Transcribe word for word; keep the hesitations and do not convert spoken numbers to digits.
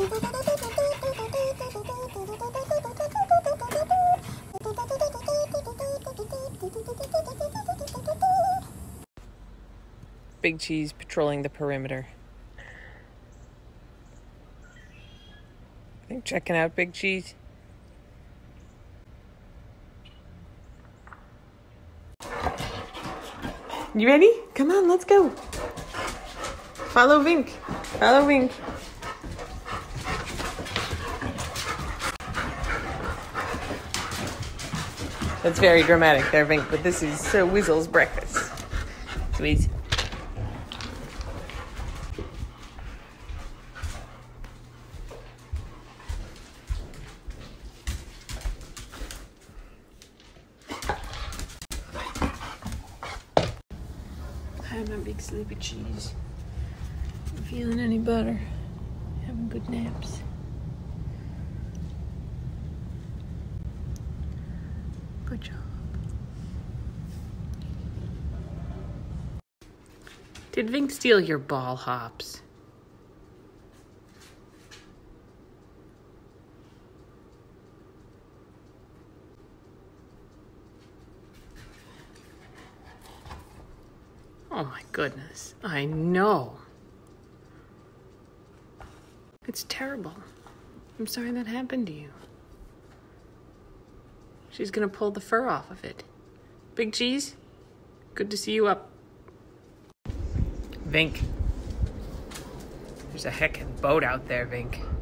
Big Cheese patrolling the perimeter. I think checking out Big Cheese. You ready? Come on, let's go. Follow Vink. Follow Vink. That's very dramatic there, Vink, but this is Sir Wizzle's breakfast. Squeeze. Hi, my big sleepy cheese. You feeling any better? Having good naps? Good job. Did Vink steal your ball hops? Oh my goodness, I know. It's terrible. I'm sorry that happened to you. She's gonna pull the fur off of it. Big Cheese, good to see you up. Vink. There's a heckin' boat out there, Vink.